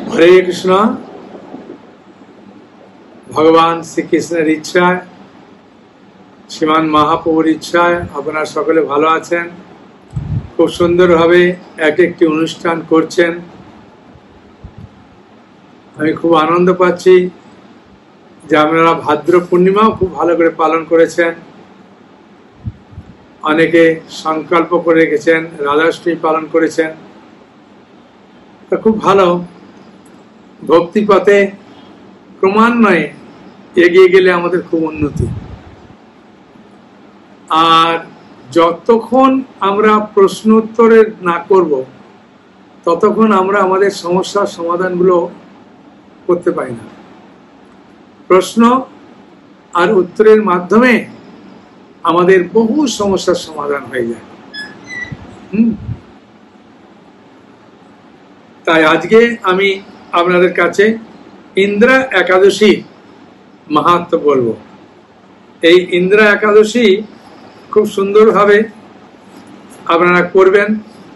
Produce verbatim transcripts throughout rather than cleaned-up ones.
हरे कृष्ण। भगवान श्री कृष्णের ইচ্ছায় শ্রীমান মহাপ্রভুর ইচ্ছায় আপনারা সকলে ভালো আছেন। খুব সুন্দরভাবে এক একটি অনুষ্ঠান করছেন। আমি খুব আনন্দ পাচ্ছি যে আপনারা ভাদ্র পূর্ণিমাও খুব ভালো করে পালন করেছেন। অনেকে সংকল্প করে রেখেছেন, রাধাষ্টমী পালন করেছেন। তো খুব ভালো। ভক্তি পথে ক্রমান্বয়ে এগিয়ে গেলে আমাদের খুব উন্নতি। আর যতক্ষণ আমরা প্রশ্ন উত্তরের না করব ততক্ষণ আমরা আমাদের সমস্যার সমাধানগুলো করতে পারি না। প্রশ্ন আর উত্তরের মাধ্যমে আমাদের বহু সমস্যার সমাধান হয়ে যায়। হুম তাই আজকে আমি আপনাদের কাছে ইন্দ্রা একাদশী মাহাত্ম্য বলবো। এই ইন্দ্রা একাদশী খুব সুন্দরভাবে আপনারা করবেন।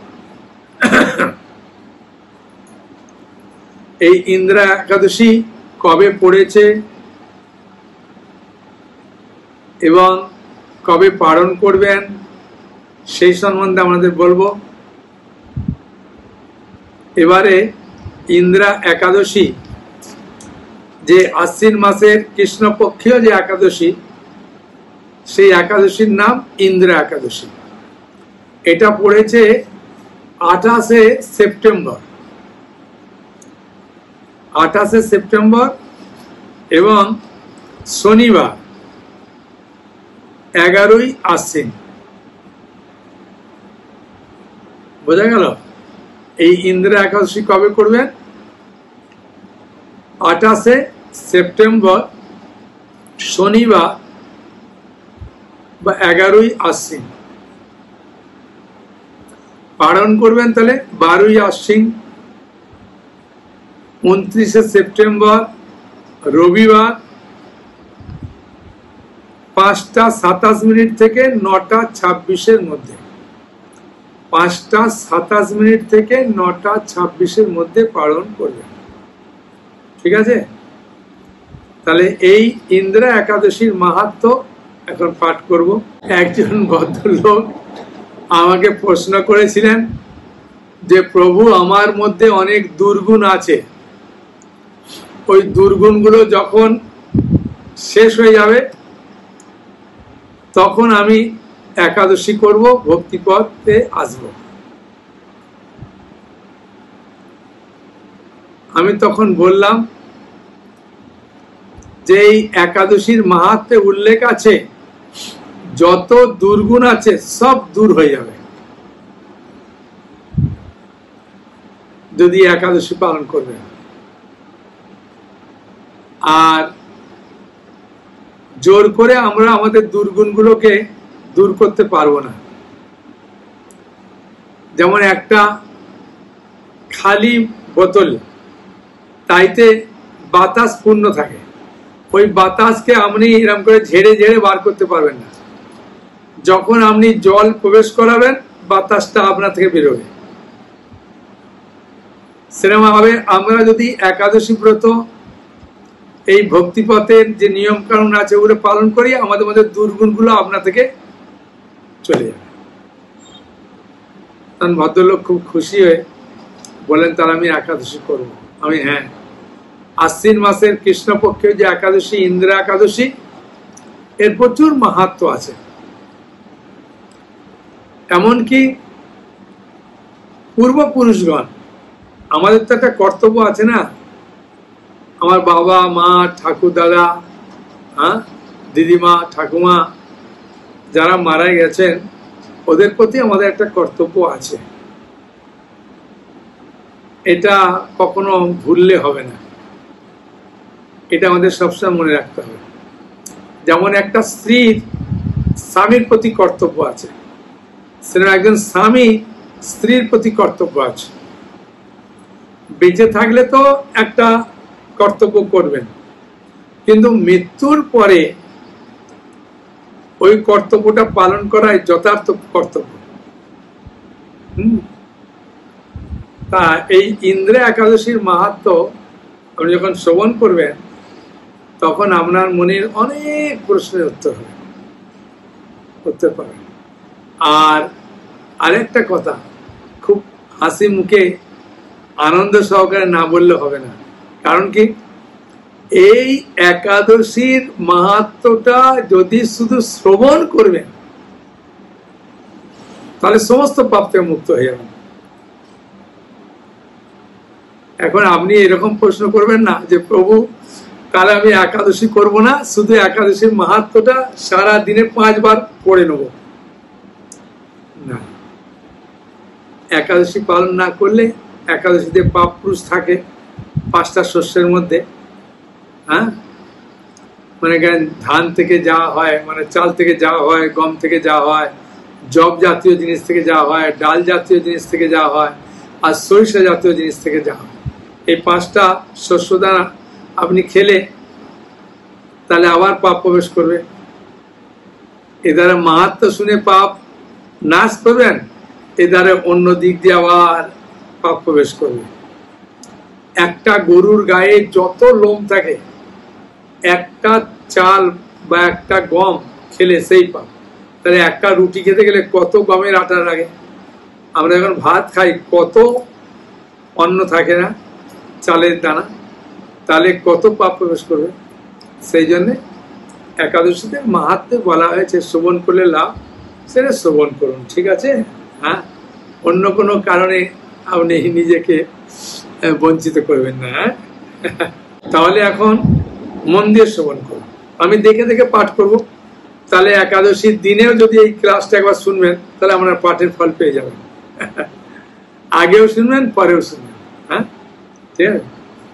এই ইন্দ্রা একাদশী কবে পড়েছে এবং কবে পালন করবেন সেই সম্বন্ধে আমাদের বলবো। এবারে ইন্দ্রা একাদশী যে আশ্বিন মাসের কৃষ্ণপক্ষীয় যে একাদশী, সেই একাদশীর নাম ইন্দ্রা একাদশী। এটা পড়েছে আঠাশে সেপ্টেম্বর আঠাশে সেপ্টেম্বর এবং শনিবার এগারোই আশ্বিন। বোঝা গেল? এই ইন্দ্রা একাদশী কবে করবেন? আঠাশে সেপ্টেম্বর, শনিবার বা এগারোই আশ্বিন পালন করবেন। তাহলে বারোই আশ্বিন, উনত্রিশে সেপ্টেম্বর রবিবার পাঁচটা সাতাশ মিনিট থেকে নটা ছাব্বিশের মধ্যে পাঁচটা সাতাশ মিনিট থেকে নটা ছাব্বিশের মধ্যে পালন করবেন। ঠিক আছে? তাহলে এই ইন্দ্রা একাদশীর মাহাত্ম্য এখন পাঠ করব। একজন ভদ্রলোক আমাকে প্রশ্ন করেছিলেন যে প্রভু, আমার মধ্যে অনেক দুর্গুণ আছে, ওই দুর্গুণগুলো যখন শেষ হয়ে যাবে তখন আমি একাদশী করব, ভক্তিপথে আসব। আমি তখন বললাম যে এই একাদশীর মাহাত্ম্যে উল্লেখ আছে যত দুর্গুণ আছে সব দূর হয়ে যাবে যদি একাদশী পালন করবে। আর জোর করে আমরা আমাদের দুর্গুণগুলোকে দূর করতে পারবো না। যেমন একটা খালি বোতল, তাইতে বাতাস পূর্ণ থাকে, ওই বাতাসকে আপনি এরকম করে ঝেড়ে ঝেড়ে বার করতে পারবেন না। যখন আপনি জল প্রবেশ করাবেন বাতাসটা আপনার থেকে বেরোবে। সেরকম ভাবে আমরা যদি একাদশী ব্রত এই ভক্তিপথের যে নিয়ম কানুন আছে ওগুলো পালন করি, আমাদের মধ্যে দুর্গুণগুলো আপনা থেকে চলে যাবে। তখন ভদ্রলোক খুব খুশি হয়ে বলেন, তার আমি একাদশী করব। আমি হ্যাঁ, আশ্বিন মাসের কৃষ্ণপক্ষের যে একাদশী ইন্দ্রা একাদশী, এর প্রচুর মাহাত্ম্য আছে। এমনকি পূর্বপুরুষগণ, আমাদের তো একটা কর্তব্য আছে না, আমার বাবা মা ঠাকুর দাদা, হ্যাঁ দিদিমা ঠাকুমা যারা মারা গেছেন ওদের প্রতি আমাদের একটা কর্তব্য আছে। এটা কখনো ভুললে হবে না, এটা আমাদের সবসময় মনে রাখতে হবে। যেমন একটা স্ত্রীর স্বামীর প্রতি কর্তব্য আছে, সেরকম একজন স্বামী স্ত্রীর প্রতি কর্তব্য আছে। বেঁচে থাকলে তো একটা কর্তব্য করবেন, কিন্তু মৃত্যুর পরে ওই কর্তব্যটা পালন করাই যথার্থ কর্তব্য। হম তা এই ইন্দ্র একাদশীর মাহাত্ম্য আপনি যখন শ্রবণ করবেন তখন আপনার মনের অনেক প্রশ্নের উত্তর হবে, করতে পারেন। আর আরেকটা কথা, খুব হাসি মুখে আনন্দ সহকারে না বললে হবে না। কারণ কি, এই একাদশীর মাহাত্ম্যটা যদি শুধু শ্রবণ করবেন তাহলে সমস্ত পাপ থেকে মুক্ত হয়ে যাবেন। এখন আপনি এরকম প্রশ্ন করবেন না যে প্রভু তাহলে আমি একাদশী করব না, শুধু একাদশীর মাহাত্ম্যটা সারা দিনে পাঁচবার পড়ে নেব। না, একাদশী পালন না করলে, একাদশীতে পাপ পুরুষ থাকে পাঁচটা শস্যের মধ্যে, হ্যাঁ, মানে ধান থেকে যাওয়া হয়, মানে চাল থেকে যাওয়া হয়, গম থেকে যাওয়া হয়, জব জাতীয় জিনিস থেকে যাওয়া হয়, ডাল জাতীয় জিনিস থেকে যাওয়া হয়, আর সরিষা জাতীয় জিনিস থেকে যাওয়া হয়। এই পাঁচটা শস্য দ্বারা আপনি খেলে তাহলে আবার পাপ প্রবেশ করবে। এ দ্বারা মাহাত্ম্য শুনে পাপ নাশ করবেন, এ দ্বারা অন্য দিক দিয়ে আবার পাপ প্রবেশ করবে। একটা গরুর গায়ে যত লোম থাকে, একটা চাল বা একটা গম খেলে সেই পাপ। তাহলে একটা রুটি খেতে গেলে কত গমের আটা লাগে? আমরা যখন ভাত খাই কত অন্ন থাকে না, চালের দানা, তাহলে কত পাপ প্রবেশ করবে। সেই জন্যে একাদশীতে মাহাত্ম্যে বলা হয়েছে শ্রবণ করলে লাভ, সেটা শ্রবণ করুন, ঠিক আছে? হ্যাঁ, অন্য কোনো কারণে আপনি নিজেকে বঞ্চিত করবেন না। হ্যাঁ, তাহলে এখন মন দিয়ে শ্রবণ করুন। আমি দেখে দেখে পাঠ করব, তাহলে একাদশীর দিনেও যদি এই ক্লাসটা একবার শুনবেন তাহলে আপনার পাঠের ফল পেয়ে যাবেন। আগেও শুনবেন, পরেও শুনবেন। হ্যাঁ, ঠিক আছে।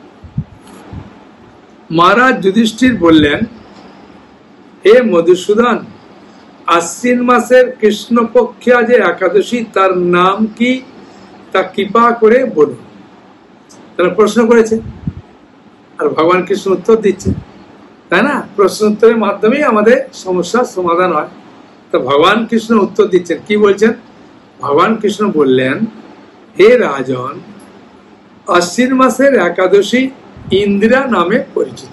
মহারাজ যুধিষ্ঠির বললেন, হে মধুসূদন, আশ্বিন মাসের কৃষ্ণপক্ষে যে একাদশী তার নাম কি তা কৃপা করে বলুন। তারা প্রশ্ন করেছে আর ভগবান কৃষ্ণ উত্তর দিচ্ছে, তাই না? প্রশ্ন উত্তরের মাধ্যমেই আমাদের সমস্যার সমাধান হয়। তো ভগবান কৃষ্ণ উত্তর দিচ্ছেন, কি বলছেন? ভগবান কৃষ্ণ বললেন, হে রাজন, আশ্বিন মাসের একাদশী ইন্দিরা নামে পরিচিত।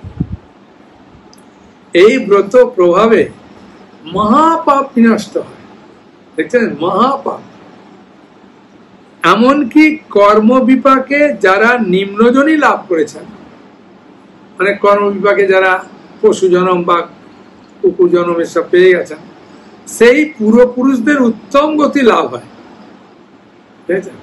এই ব্রত প্রভাবে মহাপাপ বিনষ্ট হয়। দেখছেন, মহাপাপ। এমনকি কর্ম বিপাকে যারা নিম্নজনই লাভ করেছেন, মানে কর্ম বিপাকে যারা পশু জনম বা কুকুর জনম এসব পেয়ে গেছেন, সেই পূর্বপুরুষদের উত্তম গতি লাভ হয়। দেখছেন,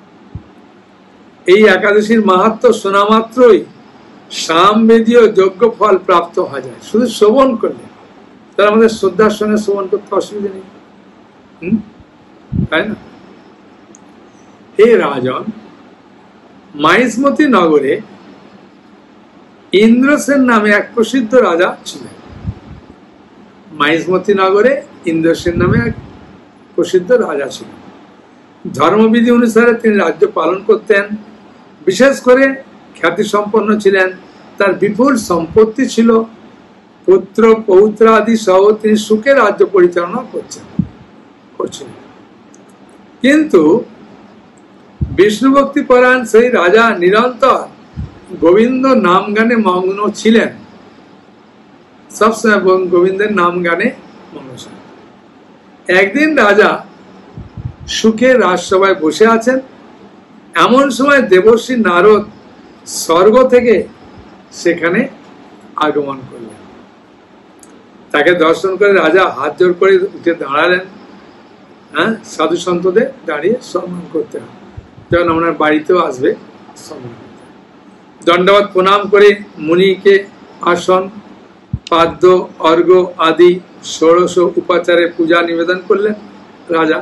এই একাদশীর মাহাত্ম্য শোনা মাত্রই সামবেদীয় যজ্ঞ ফল প্রাপ্ত হয়ে যায়, শুধু শ্রবণ করলে। তাহলে আমাদের শ্রদ্ধার সঙ্গে শ্রবণ করতে অসুবিধা নেই, হম তাই না? হে রাজন, মাহিষ্মতি নগরে ইন্দ্রসেন নামে এক প্রসিদ্ধ রাজা ছিলেন। মাহিষ্মতি নগরে ইন্দ্রসেন নামে এক প্রসিদ্ধ রাজা ছিলেন। ধর্মবিধি অনুসারে তিনি রাজ্য পালন করতেন। বিশেষ করে খ্যাতি সম্পন্ন ছিলেন, তার বিপুল সম্পত্তি ছিল, পুত্র পৌত্র আদি সহ তিনি সুখে রাজ্য পরিচালনা করছেন করছিলেন। কিন্তু বিষ্ণু ভক্তি পরায়ণ সেই রাজা নিরন্তর গোবিন্দ নাম গানে মগ্ন ছিলেন, সবসময় গোবিন্দের নাম গানে মগ্ন ছিলেন। একদিন রাজা সুখে রাজসভায় বসে আছেন, এমন সময় দেবর্ষি নারদ স্বর্গ থেকে সেখানে আগমন করলেন। তাকে দর্শন করে রাজা হাত জোড় করে উঠে দাঁড়ালেন। হ্যাঁ, সাধু সন্তদের দাঁড়িয়ে সম্মান করতে হবে, যখন আপনার বাড়িতেও আসবে সম্মান করতে হবে। দণ্ডবত প্রণাম করে মুনিকে আসন, পাদ্য, অর্ঘ্য আদি ষোড়শ উপাচারে পূজা নিবেদন করলেন রাজা।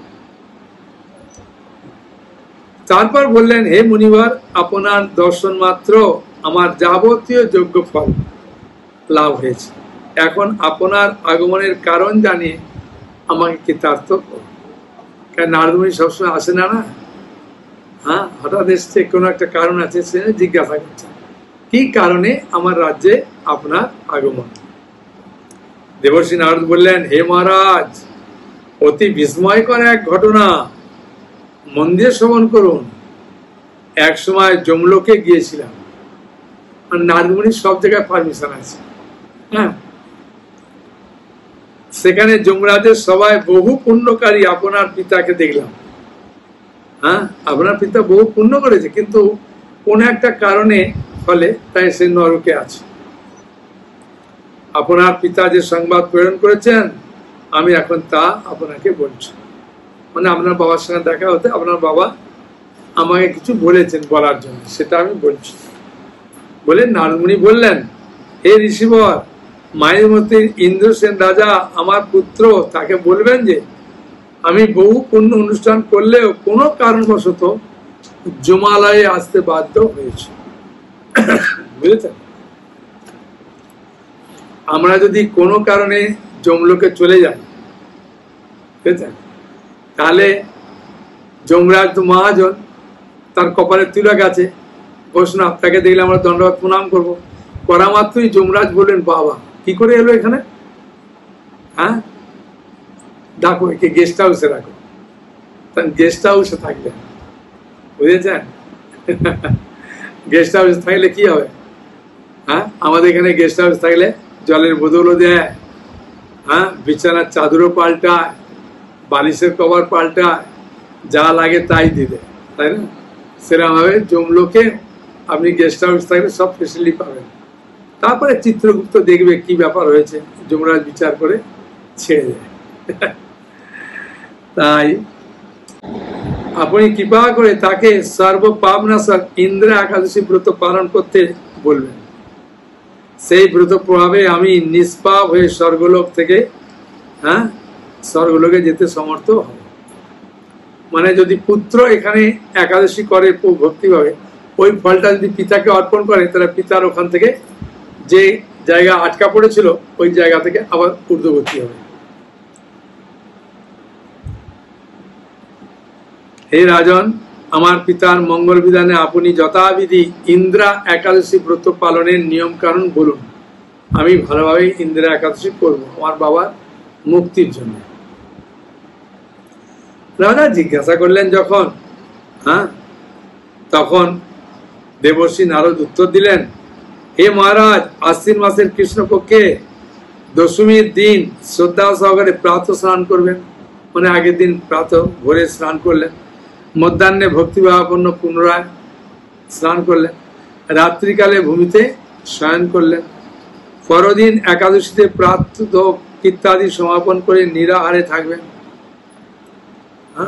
তারপর বললেন, হে মুনিবর, আপনার দর্শন মাত্র আমার যাবতীয় যজ্ঞ ফল লাভ হয়েছে। এখন আপনার আগমনের কারণ জানিয়ে আমাকে কৃতার্থ করুন। কারণ নারদমুনি সবসময় আসে না না হ্যাঁ, হঠাৎ এসছে, কোনো একটা কারণ আছে, সে জিজ্ঞাসা করছে কি কারণে আমার রাজ্যে আপনার আগমন। দেবর্ষি নারদ বললেন, হে মহারাজ, অতি বিস্ময়কর এক ঘটনা, মন দিয়ে শ্রবণ করুন। এক সময় জমলোকে গিয়েছিলাম, আর নারদমুনির সব জায়গায় পারমিশন আছে। হ্যাঁ, সেখানে যমরাজের সবাই বহু পুণ্যকারী আপনার পিতাকে দেখলাম। হ্যাঁ, আপনার পিতা বহু পুণ্য করেছে, কিন্তু কোন একটা কারণে ফলে তাই সে নরকে আছে। আপনার পিতা যে সংবাদ প্রেরণ করেছেন আমি এখন তা আপনাকে বলছি। মানে আপনার বাবার সঙ্গে দেখা হতে আপনার বাবা আমাকে কিছু বলেছেন বলার জন্য, সেটা আমি বলছি। বলে নারদমুনি বললেন, হে ঋষিবর, মায়াবতীর ইন্দ্রসেন রাজা আমার পুত্র, তাকে বলবেন যে আমি বহু পুণ্য অনুষ্ঠান করলেও কোনো কারণবশত জমালয়ে আসতে বাধ্য হয়েছে। বুঝেছেন? আমরা যদি কোনো কারণে যমলোকে চলে যাই, বুঝেছেন, তাহলে যমরাজ তো মহাজন, তার কপালে তিলক আছে, বৈষ্ণব, তাকে দেখলে আমরা দণ্ডবত প্রণাম করবো। করা মাত্রই যমরাজ বললেন, বাবা কি করে এলো এখানে? হ্যাঁ, ডাকো একে, গেস্ট হাউসে রাখো। গেস্ট হাউসে থাকলেন, বুঝেছেন? গেস্ট হাউসে থাকলে কি হবে? হ্যাঁ, আমাদের এখানে গেস্ট হাউস থাকলে জলের বোতলও দেয়, হ্যাঁ, বিছানার চাদরও পাল্টায়, বালিশের কভার পাল্টায়, যা লাগে তাই দিবে, তাই না? সেরকম ভাবে যমলোকে আপনি গেস্ট হাউস থাকলে সব ফেসিলিটি পাবেন। তারপরে চিত্রগুপ্ত দেখবে কি ব্যাপার হয়েছে, যমরাজ বিচার করে ছেড়ে দেয়। তাই আপনি কৃপা করে তাকে সর্বপাপনাশক ইন্দ্র একাদশী ব্রত পালন করতে বলবেন। সেই ব্রত প্রভাবে আমি নিষ্পাপ হয়ে স্বর্গলোক থেকে হ্যাঁ স্বর্গলোকে যেতে সমর্থ হব। মানে যদি পুত্র এখানে একাদশী করে ভক্তিভাবে, ওই ফলটা যদি পিতাকে অর্পণ করে, তাহলে পিতার ওখান থেকে যে জায়গা আটকা পড়েছিল ওই জায়গা থেকে আবার ঊর্ধ্বগতি হবে। হে রাজন, আমার পিতার মঙ্গল বিধানে আপনি যথাবিধি ইন্দ্রা একাদশী ব্রত পালনের নিয়ম কারণ বলুন। আমি ভালোভাবে ইন্দ্রা একাদশী করব আমার বাবার মুক্তির জন্য। রাজা জিজ্ঞাসা করলেন যখন, হ্যাঁ, তখন দেবর্ষি নারদ উত্তর দিলেন, হে মহারাজ, আশ্বিন মাসের কৃষ্ণপক্ষে দশমীর দিন শ্রদ্ধা সহকারে প্রাতঃ স্নান করবেন। মানে আগের দিন প্রাতঃ ভোরে স্নান করলেন, মধ্যাহ্নে ভক্তিভাবাপন্ন পুনরায় স্নান করলেন, রাত্রিকালে ভূমিতে শয়ন করলেন, পরদিন একাদশীতে প্রাতঃ ইত্যাদি সমাপন করে নিরাহারে থাকবেন। হ্যাঁ,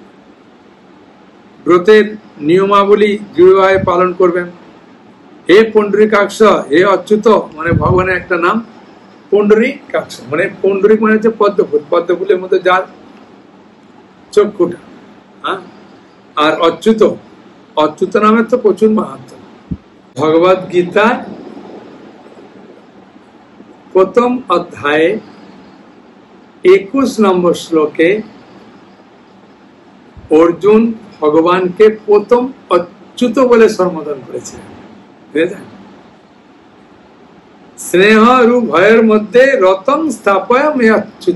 ব্রতের নিয়মাবলী দৃঢ়ভাবে পালন করবেন। হে পুণ্ডরীকাক্ষ, হে অচ্যুত, মানে ভগবানের একটা নাম পুণ্ডরীকাক্ষ, মানে পুণ্ডরিক মানে হচ্ছে পদ্মফুল, পদ্মফুলের মধ্যে যার চক্ষুটা। হ্যাঁ, আর অচ্যুত, অচ্যুত নামের তো প্রচুর মাহাত্ম্য। ভগবদ গীতা প্রথম অধ্যায়ে একুশ নম্বর শ্লোকে অর্জুন ভগবানকে প্রথম অচ্যুত বলে সম্বোধন করেছে। স্নেহ রূপ ভয়ের মধ্যে রতন স্থাপয় মে অচ্যুত।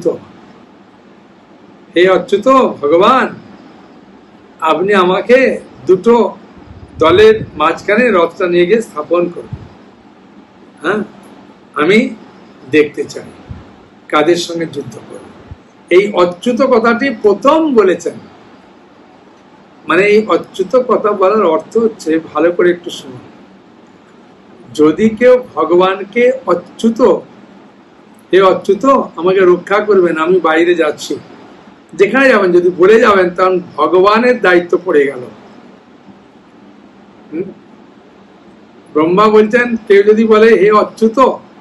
হে অচ্যুত ভগবান, আপনি আমাকে দুটো দলের মাঝখানে রথটা নিয়ে গিয়ে স্থাপন করুন। হ্যাঁ, আমি দেখতে চাই কাদের সঙ্গে যুদ্ধ করব। এই অচ্যুত কথাটি প্রথম বলেছেন। মানে এই অচ্যুত কথা বলার অর্থ হচ্ছে, ভালো করে একটু শুনুন, যদি কেউ ভগবানকে অচ্যুত, হে অচ্যুত আমাকে রক্ষা করবেন, আমি বাইরে যাচ্ছি, যেখানে যাবেন যদি বলে যাবেন, তখন ভগবানের দায়িত্ব পড়ে গেল। ব্রহ্মা বলছেন, কেউ যদি বলে হে অচ্যুত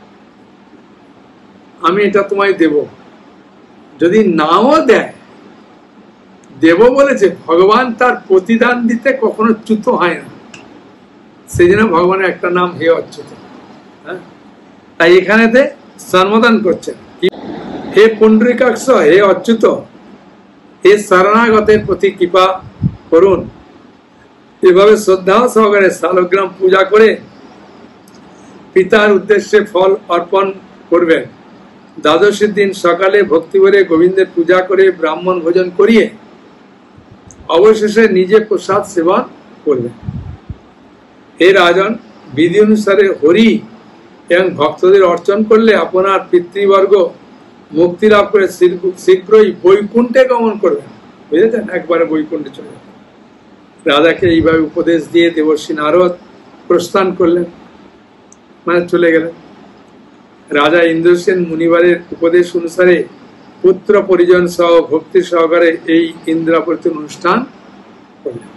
আমি এটা তোমায় দেব, যদি নাও দেয়, দেব বলেছে, ভগবান তার প্রতিদান দিতে কখনো চ্যুত হয় না। সেই জন্য ভগবানের একটা নাম হে অচ্যুত। হ্যাঁ, তাই এখানেতে সম্বোধন করছেন, হে পুণ্ডরীকাক্ষ, হে অচ্যুত, হে শরণাগতের প্রতি কৃপা করুন। এভাবে শ্রদ্ধা সহকারে শালগ্রাম পূজা করে পিতার উদ্দেশ্যে ফল অর্পণ করবেন। দ্বাদশীর দিন সকালে ভক্তি ভরে গোবিন্দের পূজা করে ব্রাহ্মণ ভোজন করিয়ে অবশেষে নিজে প্রসাদ সেবন করবেন। হে রাজন, বিধি অনুসারে হরি এবং ভক্তদের অর্চন করলে আপনার পিতৃবর্গ মুক্তি লাভ করে শীঘ্রই বৈকুণ্ঠে গমন করবেন। বুঝেছেন, একবারে বৈকুণ্ঠে চলে যাবেন। রাজাকে এইভাবে উপদেশ দিয়ে দেবর্ষি নারদ প্রস্থান করলেন, মানে চলে গেলেন। রাজা ইন্দ্রসেন মুনিবারের উপদেশ অনুসারে পুত্র পরিজন সহ ভক্তি সহকারে এই ইন্দ্রাবতী অনুষ্ঠান করলেন।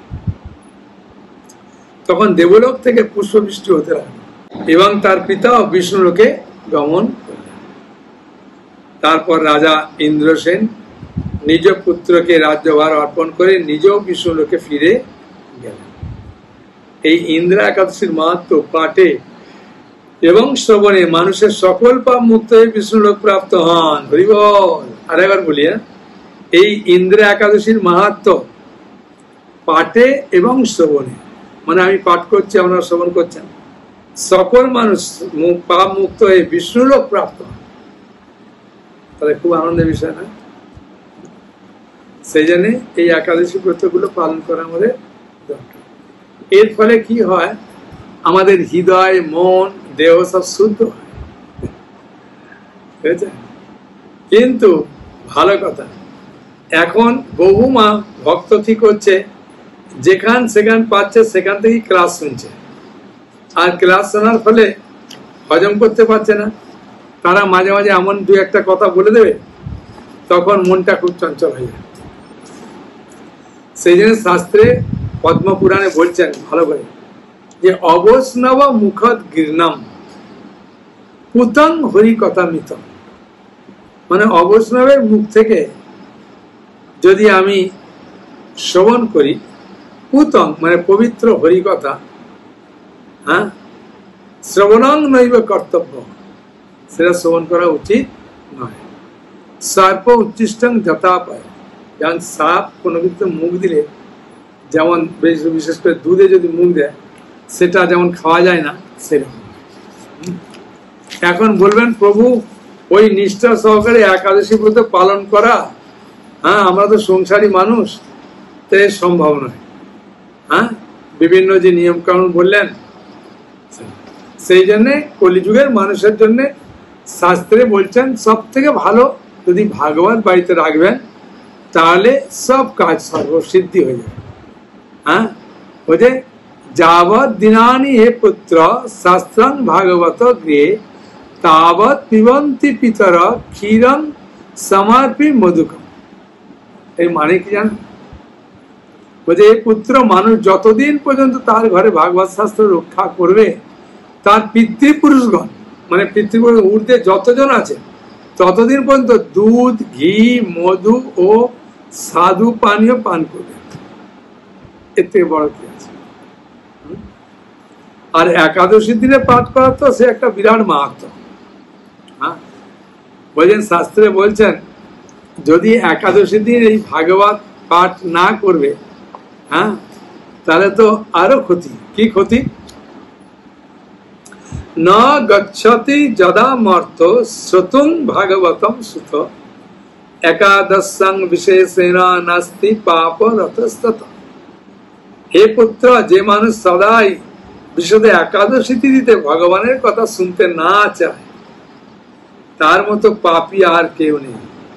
তখন দেবলোক থেকে পুষ্পবৃষ্টি হতে লাগলো এবং তার পিতা বিষ্ণুলোকে গমন করলেন। তারপর রাজা ইন্দ্রসেন নিজ পুত্রকে রাজ্যভার অর্পণ করে নিজেও বিষ্ণুলোকে ফিরে গেলেন। এই ইন্দ্রা একাদশীর মাহাত্ম্য পাঠে এবং শ্রবণে মানুষের সকল পাপ মুক্ত হয়ে বিষ্ণুলোক প্রাপ্ত হন। হরি বল। আর একবার বলি, এই ইন্দ্রা একাদশীর মাহাত্ম্য পাঠে এবং শ্রবণে, মানে আমি পাঠ করছি, আপনারা শ্রবণ করছেন, সকল মানুষ পাপ মুক্ত হয়ে বিষ্ণুলোক প্রাপ্ত হন। তাহলে খুব আনন্দের বিষয় না? সেই জন্য এই একাদশী ব্রতগুলো পালন করা আমাদের দরকার। এর ফলে কি হয়, আমাদের হৃদয়, মন, দেহ সব শুদ্ধ হয়। কিন্তু ভালো কথা, এখন বহু মা ভক্ত কি করছে, যেখান সেখান পাচ্ছে সেখান থেকেই ক্লাস শুনছে, আর ক্লাস শোনার ফলে হজম করতে পারছে না। তারা মাঝে মাঝে এমন দু একটা কথা বলে দেবে, তখন মনটা খুব চঞ্চল হয়ে যায়। সেই জন্য শাস্ত্রে পদ্মপুরাণে বলছেন ভালো করে যে অবৈষ্ণব মুখদ গীর্ণম পুতং হরি কথা মিত, মানে অবৈষ্ণবের মুখ থেকে যদি আমি শ্রবণ করি, পুতং মানে পবিত্র হরি কথা, হ্যাঁ, শ্রবণং নৈব কর্তব্য, সেটা শ্রবণ করা উচিত নয়। সর্প উচ্ছিষ্টং যথাপায়, যেমন সাপ কোনো কিছু মুখ দিলে, যেমন বিশেষ করে দুধে যদি মুখ দেয় সেটা যেমন খাওয়া যায় না, সেরকম। এখন বলবেন প্রভু ওই নিষ্ঠা সহকারে একাদশী ব্রত পালন করা, হ্যাঁ আমরা তো সংসারী মানুষ, তো সম্ভব নয়। হ্যাঁ, বিভিন্ন যে নিয়ম কানুন বললেন, সেই জন্যে কলিযুগের মানুষের জন্য শাস্ত্রে বলছেন সব থেকে ভালো যদি ভাগবত বাড়িতে রাখবেন, তাহলে সব কাজ সর্বসিদ্ধি হয়ে যাবে। হ্যাঁ, বুঝে যাবৎ দিনানি হে পুত্র শাস্ত্রং ভাগবত গৃহে তাবৎ পিবন্তি পিতর ক্ষীরং সমর্পি মধুকম। এই মানে কি জানেন? বলছে এই পুত্র, মানুষ যতদিন পর্যন্ত তার ঘরে ভাগবত শাস্ত্র রক্ষা করবে, তার পিতৃপুরুষগণ মানে পিতৃপুরুষ ঊর্ধ্বে যতজন আছে ততদিন পর্যন্ত দুধ, ঘি, মধু ও সাধু পানীয় পান করবে। এর থেকে বড় কি আছে? আর একাদশী দিনে পাঠ করা তো সে একটা বিরাট মাহাত্ম্য। হ্যাঁ, বলছেন শাস্ত্রে বলছেন যদি একাদশী দিন এই ভাগবত পাঠ না করবে, হ্যাঁ, তাহলে তো আরো ক্ষতি। কি ক্ষতি? ন গচ্ছতি যদা মর্ত শ্রুতুং ভাগবতম সুত একাদশং বিশেষেণ নাস্তি পাপ রতস্তত। হে পুত্র, যে মানুষ সদাই বিশদে একাদশী তিথিতে ভগবানের কথা শুনতে না চায়, তার মতো পাপী আর কেউ নেই।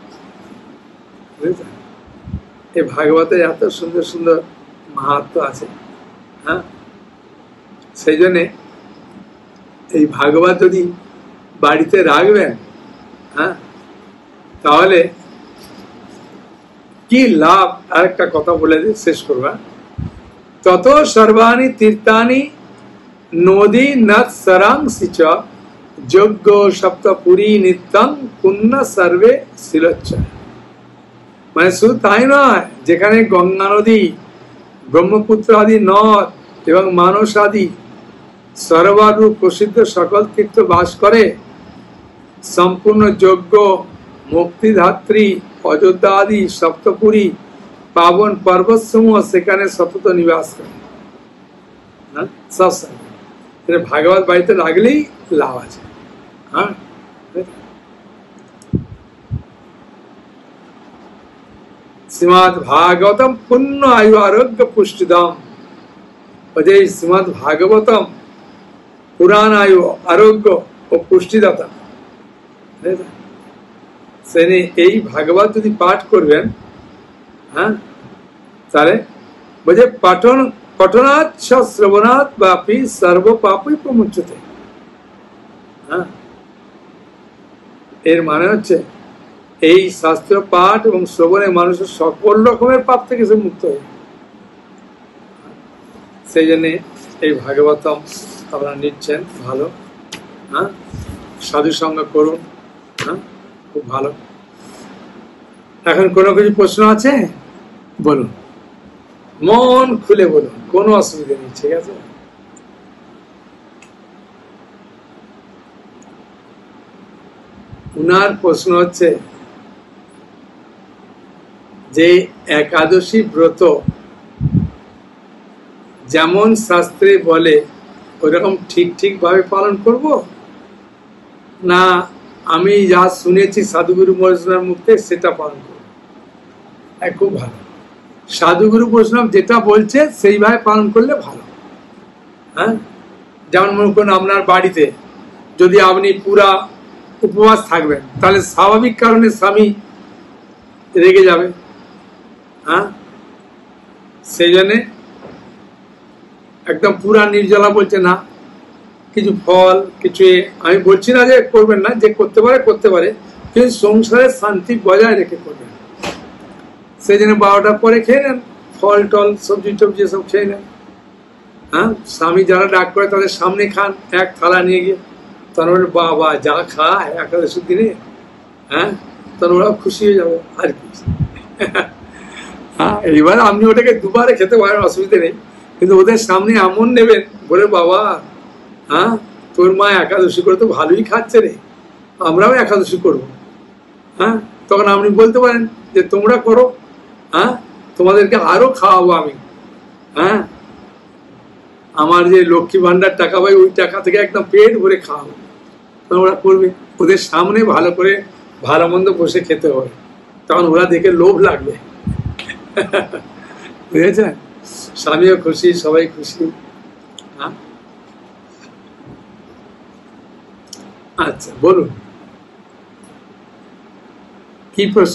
এই ভাগবতে এত সুন্দর সুন্দর মাহাত্ম্য আছে। হ্যাঁ, সেই জন্যে এই ভাগবত যদি বাড়িতে রাখবেন, হ্যাঁ, তাহলে কি লাভ। আরেকটা কথা বলে দিয়ে শেষ করবা, তত সর্বাণি তীর্থানি নদী নদ সরাংসি চ যজ্ঞ সপ্তপুরী নিত্যং পুণ্য সর্বে শিলচ্ছ। মানে শুধু তাই নয়, যেখানে গঙ্গা নদী, ব্রহ্মপুত্র আদি নদ এবং মানস আদি সর্বারূপ প্রসিদ্ধ সকল তীর্থ বাস করে, সম্পূর্ণ যজ্ঞ, মুক্তিধাত্রী, অযোধ্যা আদি সপ্তপুরী পাবন পর্বতসমূহ সেখানে সতত নিবাস করে। হ্যাঁ, সৎসঙ্গ ভাগবত বাড়িতে রাখলেই লাভ আছে। হ্যাঁ, শ্রীমদ ভাগবতম পুণ্য আয়ু আরোগ্য পুষ্টিদম ওই যে শ্রীমদ ভাগবতম পুরাণ আয়ু আরোগ্য ও পুষ্টিদাতা, এই ভাগবত যদি পাঠ করবেন, হ্যাঁ, তাহলে বলছে পাঠন পঠনাৎ শ্রবণাৎ বাপি সর্ব পাপই প্রমুচ্যতে। হ্যাঁ, এর মানে হচ্ছে এই শাস্ত্র পাঠ এবং শ্রবণে মানুষের সকল রকমের পাপ থেকে সে মুক্ত হয়। সেই জন্য এই ভাগবতম আপনারা নিচ্ছেন, ভালো। হ্যাঁ, সাধু সঙ্গ করুন, হ্যাঁ, খুব ভালো। এখন কোনো কিছু প্রশ্ন আছে বলুন, মন খুলে বলুন, কোনো অসুবিধা নেই, ঠিক আছে? উনার প্রশ্ন হচ্ছে যে একাদশী ব্রত যেমন শাস্ত্রে বলে ওইরকম ঠিক ঠিক ভাবে পালন করব, না আমি যা শুনেছি সাধুগুরু বৈষ্ণবের মুখে সেটা পালন করব? খুব ভালো, সাধুগুরু বৈষ্ণব যেটা বলছে সেইভাবে পালন করলে ভালো। হ্যাঁ, যেমন মনে করুন আপনার বাড়িতে যদি আপনি পুরা উপবাস থাকবেন, তাহলে স্বাভাবিক কারণে স্বামী রেগে যাবে। হ্যাঁ, সেই জন্যে একদম পুরা নির্জলা বলছে না, কিছু ফল কিছু, আমি বলছি না যে করবেন না, যে করতে পারে করতে পারে, কিন্তু সংসারের শান্তি বজায় রেখে করবেন। সেই জন্য বারোটার পরে খেয়ে নেন, ফল টল সবজি টবজি সব খেয়ে নেন। হ্যাঁ, স্বামী যারা ডাক করে তাদের সামনে খান, এক থালা নিয়ে গিয়ে, তখন বলে বাবা যা খায় একাদশীর দিনে, হ্যাঁ, তখন ওরা খুশি হয়ে যাবে আর কি। হ্যাঁ, এইবার আপনি ওটাকে দুবারে খেতে পারেন, অসুবিধা নেই, কিন্তু ওদের সামনে এমন নেবেন বলে বাবা, হ্যাঁ, তোর মা একাদশী করে তো ভালোই খাচ্ছে রে, আমরাও একাদশী করবো। হ্যাঁ, তখন আপনি বলতে পারেন যে তোমরা করো, হ্যাঁ, তোমাদেরকে আরো খাওয়াবো আমি। হ্যাঁ, আমার যে লক্ষ্মী ভান্ডার টাকা পাই ওই টাকা থেকে একদম পেট ভরে খাওয়াবো, তখন ওরা করবে। ওদের সামনে ভালো করে ভালো মন্দ বসে খেতে হবে, তখন ওরা দেখে লোভ লাগবে। বুঝেছেন? স্বামীও খুশি, সবাই খুশি। হ্যাঁ, আচ্ছা বলুন কি প্রশ্ন?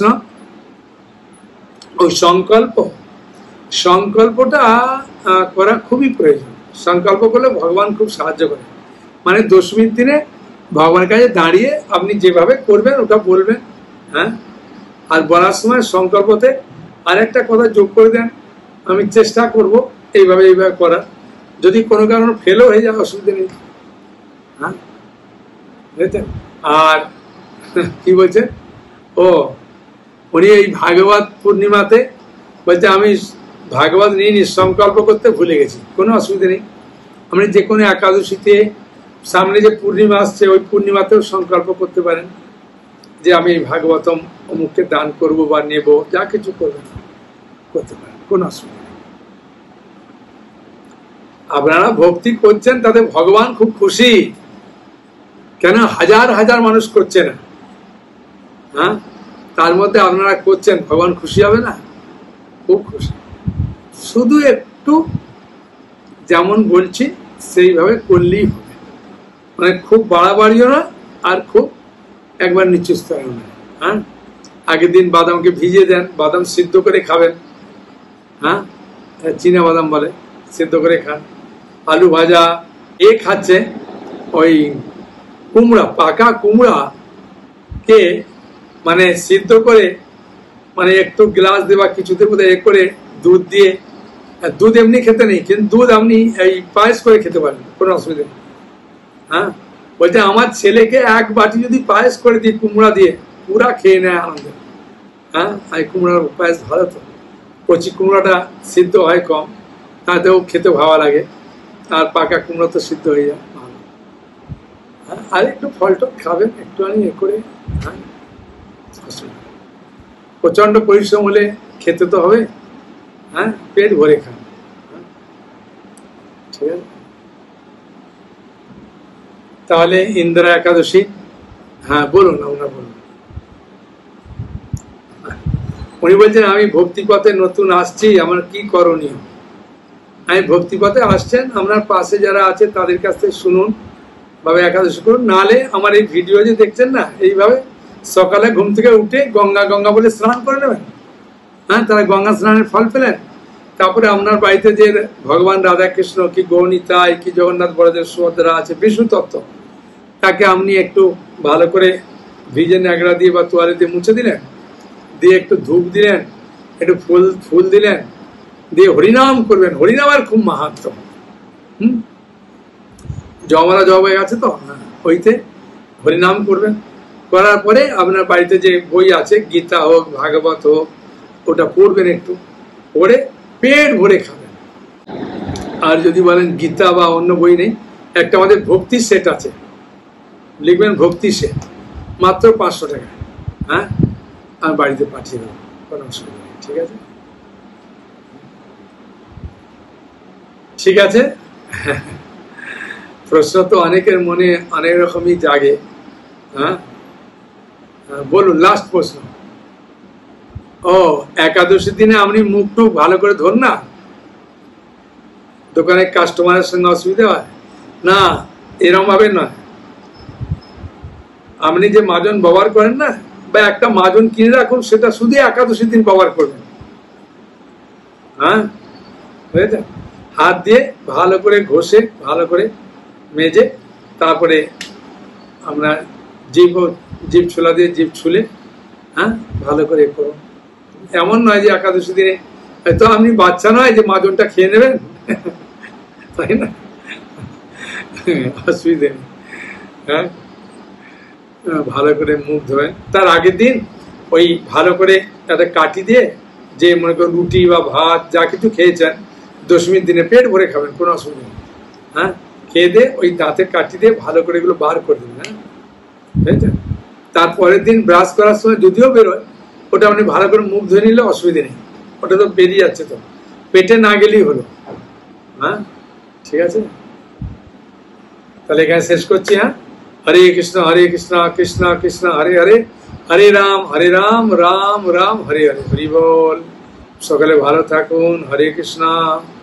ওই সংকল্প, সংকল্পটা করা খুবই প্রয়োজন। সংকল্প করলে ভগবান খুব সাহায্য করে। মানে দশমীর দিনে ভগবানের কাছে দাঁড়িয়ে আপনি যেভাবে করবেন ওটা বলবেন। হ্যাঁ, আর বলার সময় সংকল্পতে আরেকটা কথা যোগ করে দেন, আমি চেষ্টা করব এইভাবে এইভাবে করার, যদি কোনো কারণে ফেলও হয়ে যায় অসুবিধা নেই। হ্যাঁ, বুঝেছেন? আর কি বলছে, ও উনি এই ভাগবত পূর্ণিমাতে বলছে আমি ভাগবত নিয়ে নি, সংকল্প করতে ভুলে গেছি। কোনো অসুবিধা নেই, আপনি যে কোনো একাদশীতে, সামনে যে পূর্ণিমা আসছে ওই পূর্ণিমাতেও সংকল্প করতে পারেন যে আমি ভাগবতম অমুককে দান করব বা নেব, যা কিছু করবেন করতে পারেন, কোনো অসুবিধা নেই। আপনারা ভক্তি করছেন তাতে ভগবান খুব খুশি, কেন হাজার হাজার মানুষ করছে না। হ্যাঁ, তার মধ্যে আপনারা করছেন, ভগবান খুশি হবে না? খুব খুশি। শুধু একটু যেমন বলছি সেইভাবে করলেই হবে, মানে খুব বাড়াবাড়িও না আর খুব একবার নিচু স্তরেও না। হ্যাঁ, আগের দিন বাদামকে ভিজিয়ে দেন, বাদাম সিদ্ধ করে খাবেন। হ্যাঁ, চীনা বাদাম বলে, সিদ্ধ করে খান। আলু ভাজা, এ খাচ্ছে ওই কুমড়া, পাকা কুমড়া কে মানে সিদ্ধ করে, মানে একটু গ্লাস দেবা কিছুতে বোধহয় এ করে দুধ দিয়ে, দুধ এমনি খেতে নেই, কিন্তু দুধ আপনি এই পায়েস করে খেতে পারেন, কোনো অসুবিধা নেই। হ্যাঁ, বলছে আমার ছেলেকে এক বাটি যদি পায়েস করে দিই কুমড়া দিয়ে, পুরা খেয়ে নেয় আনন্দে। হ্যাঁ, এই কুমড়ার পায়েস ভালো তো, কচি কুমড়াটা সিদ্ধ হয় কম, তাতেও খেতে ভালো লাগে, আর পাকা কুমড়া তো সিদ্ধ হয়ে যায় ভালো। হ্যাঁ, আর একটু ফল টল খাবেন একটু আনি এ করে। হ্যাঁ, প্রচন্ড পরিশ্রম হলে খেতে তো হবে। হ্যাঁ, পেট ভরে খান। ঠিক আছে, তাহলে ইন্দিরা একাদশী। হ্যাঁ বলুন, আপনারা বলুন। উনি বলছেন আমি ভক্তি পথে নতুন আসছি, আমার কি করণীয়? আমি ভক্তিপথে আসছেন, আপনার পাশে যারা আছে তাদের কাছ থেকে শুনুন, ভাবে একাদশী করুন। নালে আমার এই ভিডিও যে দেখছেন না, এইভাবে সকালে ঘুম থেকে উঠে গঙ্গা গঙ্গা বলে স্নান করে নেবেন। হ্যাঁ, তারা গঙ্গা স্নানের ফল পেলেন। তারপরে আপনার বাড়িতে যে ভগবান রাধাকৃষ্ণ কি গৌনিতাই কি জগন্নাথ বলদেব সুভদ্রা আছে, বিষ্ণু তত্ত্ব, তাকে আপনি একটু ভালো করে ভিজে ন্যাকড়া দিয়ে বা তোয়ালে দিয়ে মুছে দিলেন, দিয়ে একটু ধূপ দিলেন, একটু ফুল ফুল দিলেন, দিয়ে হরিনাম করবেন। হরিনামের খুব মাহাত্ম। হম জমারা জব হয়ে গেছে তো, ওইতে হরিনাম করবেন। করার পরে আপনার বাড়িতে যে বই আছে, গীতা হোক ভাগবত হোক, ওটা পড়বেন, একটু পড়ে পেট ভরে খাবেন। আর যদি বলেন গীতা বা অন্য বই নেই, একটা আমাদের ভক্তি সেট আছে, লিখবেন ভক্তি সেট, মাত্র পাঁচশো টাকা। হ্যাঁ, আমি বাড়িতে পাঠিয়ে দেবো, কোনো অসুবিধা নেই। ঠিক আছে, ঠিক আছে। প্রশ্ন তো অনেকের মনে অনেক রকমই জাগে। হ্যাঁ, বলুন, লাস্ট প্রশ্ন। ও, একাদশীর দিনে আপনি মুখ টুক ভালো করে ধরুন না, দোকানে কাস্টমারের সঙ্গে অসুবিধা হয় না, এরকম ভাবে নয়। আপনি যে মাজন ব্যবহার করেন না, বা একটা মাজন কিনে রাখুন, সেটা শুধু একাদশীর দিন ব্যবহার করবেন। হ্যাঁ, বুঝেছেন? হাত দিয়ে ভালো করে ঘষে, ভালো করে মেজে, তারপরে আমরা জিভ জিভ ছোলা দিয়ে জিভ ছুলে, হ্যাঁ, ভালো করে করুন। এমন নয় যে একাদশী দিনে তো আপনি বাচ্চা নয় যে মাজনটা খেয়ে নেবেন, তাই না? অসুবিধে নেই। হ্যাঁ, ভালো করে মুখ ধোয়েন। তার আগের দিন ওই ভালো করে একটা কাঠি দিয়ে, যে মনে করেন রুটি বা ভাত যা কিছু খেয়েছেন, দশমীর দিনে পেট ভরে খাবেন, কোনো অসুবিধা নেই। হ্যাঁ, খেয়ে দিয়ে ওই দাঁতের কাঠি দিয়ে ভালো করে এগুলো বার করে দেবেন। হ্যাঁ, বুঝেছেন? তারপরের দিন ব্রাশ করার সময় যদিও বেরোয়, ওটা আপনি ভালো করে মুখ ধুয়ে নিলে অসুবিধা নেই, ওটা তো বেরিয়ে যাচ্ছে, তো পেটে না গেলেই হলো। হ্যাঁ, ঠিক আছে, তাহলে এখানে শেষ করছি। হ্যাঁ, হরে কৃষ্ণ হরে কৃষ্ণ কৃষ্ণ কৃষ্ণ হরে হরে, হরে রাম হরে রাম রাম রাম হরে হরে। হরি বল। সকালে ভালো থাকুন। হরে কৃষ্ণ।